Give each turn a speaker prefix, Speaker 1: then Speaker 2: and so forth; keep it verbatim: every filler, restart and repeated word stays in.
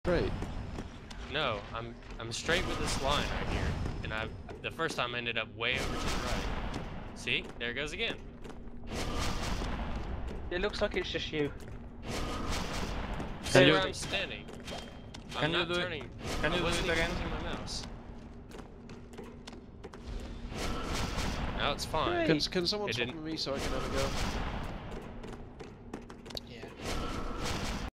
Speaker 1: Right.
Speaker 2: No, I'm I'm straight with this line right here, and I the first time I ended up way over to the right. See, there it goes again.
Speaker 3: It looks like it's just you.
Speaker 2: See
Speaker 4: you
Speaker 2: where
Speaker 4: do
Speaker 2: I'm
Speaker 4: it?
Speaker 2: standing.
Speaker 4: Can
Speaker 2: I'm
Speaker 4: you
Speaker 2: not
Speaker 4: do it?
Speaker 2: turning.
Speaker 4: Can
Speaker 2: I
Speaker 4: you do
Speaker 2: wasn't
Speaker 4: it
Speaker 2: even
Speaker 4: again?
Speaker 2: using my mouse. Now it's fine.
Speaker 1: Can, can someone
Speaker 2: It
Speaker 1: top
Speaker 2: didn't-
Speaker 1: me so I can have a go?